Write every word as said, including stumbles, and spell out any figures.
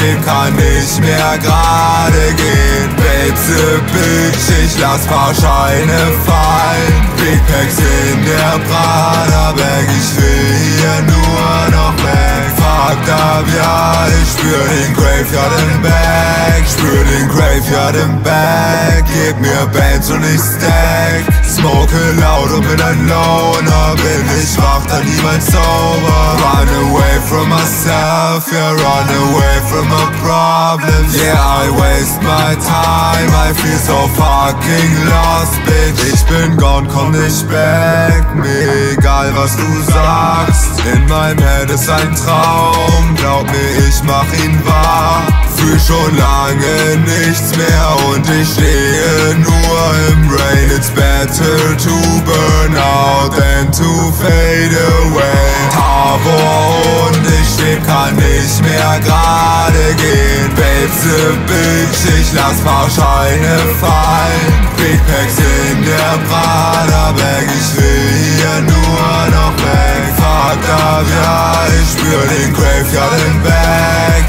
Leben kann nicht mehr gerade gehen. Babes a bitch, ich lass paar Scheine fallen. Big Packs in der Prada-Bag, ich will hier nur noch weg. Fucked up, ja, ich spür den Graveyard im Back. Spür den Graveyard im Back. Gib mir Bands und ich stack. Smoke laut und bin ein Loner. Bin ich wach, dann niemals sober. Run away from myself, yeah, run away from my problems. Yeah, I waste my time, I feel so fucking lost, bitch. Ich bin gone, komm nicht back. Mir egal, was du sagst. In meinem Head ist ein Traum, glaub mir, ich mach ihn wahr. Fühl schon lange nichts mehr und ich stehe nur im Rain. It's better to burn out than to fade away. Tavo und ich leb, kann nicht mehr gerade gehen. Babes a bitch, ich lass paar Scheine fallen. Big Packs in der Prada-Bag, ich will hier nur noch weg. Fucked up, ja, ich spür den Graveyard im Back.